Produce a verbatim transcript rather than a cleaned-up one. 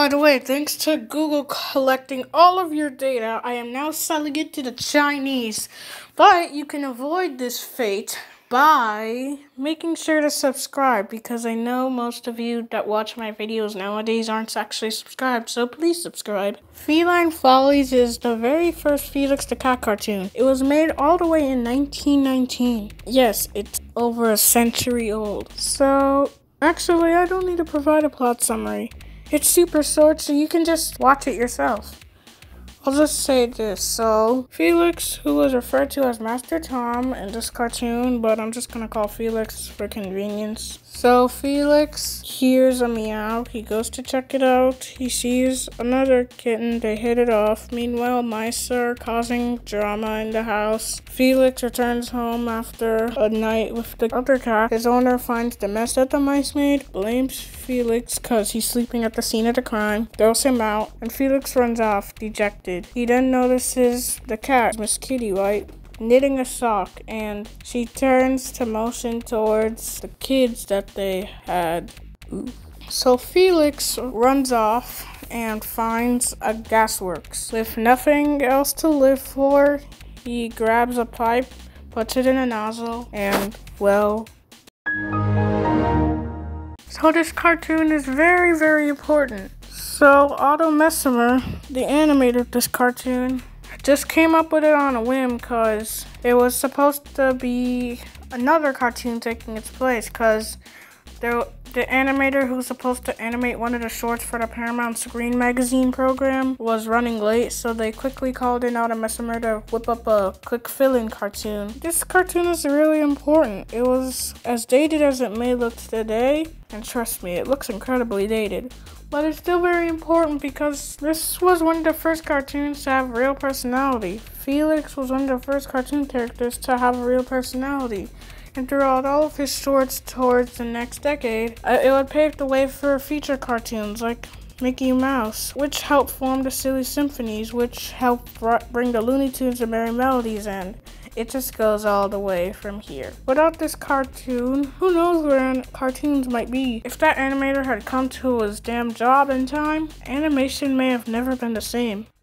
By the way, thanks to Google collecting all of your data, I am now selling it to the Chinese. But you can avoid this fate by making sure to subscribe, because I know most of you that watch my videos nowadays aren't actually subscribed, so please subscribe. Feline Follies is the very first Felix the Cat cartoon. It was made all the way in nineteen nineteen. Yes, it's over a century old. So, actually, I don't need to provide a plot summary. It's super short, so you can just watch it yourself. I'll just say this. So, Felix, who was referred to as Master Tom in this cartoon, but I'm just gonna call Felix for convenience. So, Felix hears a meow. He goes to check it out. He sees another kitten. They hit it off. Meanwhile, mice are causing drama in the house. Felix returns home after a night with the other cat. His owner finds the mess that the mice made, blames Felix because he's sleeping at the scene of the crime, throws him out, and Felix runs off, dejected. He then notices the cat, Miss Kitty White, knitting a sock, and she turns to motion towards the kids that they had. So Felix runs off and finds a gasworks. With nothing else to live for, he grabs a pipe, puts it in a nozzle, and, well... So this cartoon is very, very important. So Otto Messimer, the animator of this cartoon, just came up with it on a whim because it was supposed to be another cartoon taking its place, because the the animator who was supposed to animate one of the shorts for the Paramount Screen Magazine program was running late, so they quickly called in Otto Messimer to whip up a quick fill-in cartoon. This cartoon is really important. It was as dated as it may look today, and trust me, it looks incredibly dated. But it's still very important because this was one of the first cartoons to have real personality. Felix was one of the first cartoon characters to have a real personality. And throughout all of his shorts towards the next decade, it would pave the way for feature cartoons like Mickey Mouse, which helped form the Silly Symphonies, which helped bring the Looney Tunes and Merry Melodies, and it just goes all the way from here. Without this cartoon, who knows where cartoons might be. If that animator had come to his damn job in time, animation may have never been the same.